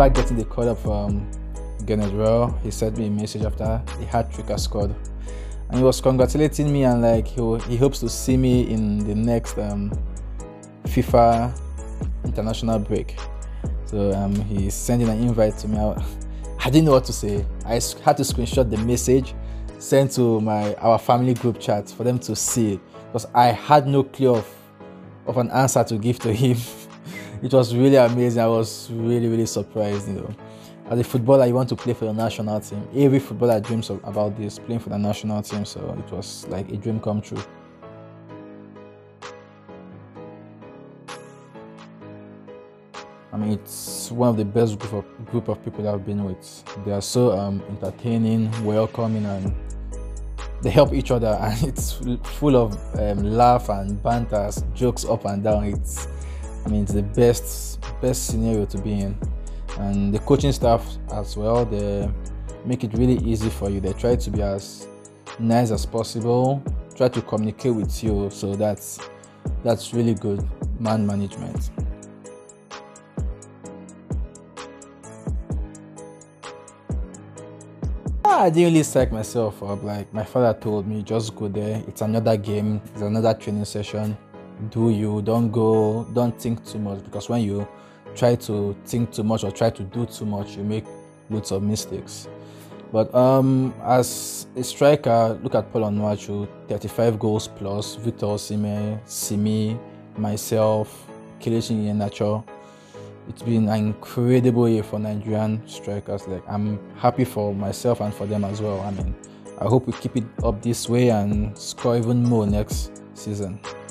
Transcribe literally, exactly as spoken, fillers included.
remember getting the call up from Gennett Royal. He sent me a message after the hat trick I scored, and he was congratulating me, and like he, he hopes to see me in the next um, FIFA international break. So um, he's sending an invite to me. I, I didn't know what to say. I had to screenshot the message, send to my our family group chat for them to see it, because I had no clue of, of an answer to give to him. It was really amazing. I was really, really surprised, you know. As a footballer, you want to play for your national team. Every footballer dreams of, about this, playing for the national team. So it was like a dream come true. I mean, it's one of the best group of, group of people that I've been with. They are so um, entertaining, welcoming, and they help each other. And it's full of um, laugh and banter, jokes up and down. It's I mean, it's the best best scenario to be in. And the coaching staff as well, they make it really easy for you. They try to be as nice as possible, try to communicate with you. So that's that's really good man management. I didn't really psych myself up. Like my father told me, just go there. It's another game. It's another training session. Do you don't go don't think too much, because when you try to think too much or try to do too much, you make loads of mistakes. But um as a striker, look at Paul Onuachu, thirty-five goals plus, Victor Osimhen, Simi, myself, Kelechi Iheanacho. It's been an incredible year for Nigerian strikers. Like I'm happy for myself and for them as well. I mean, I hope we keep it up this way and score even more next season.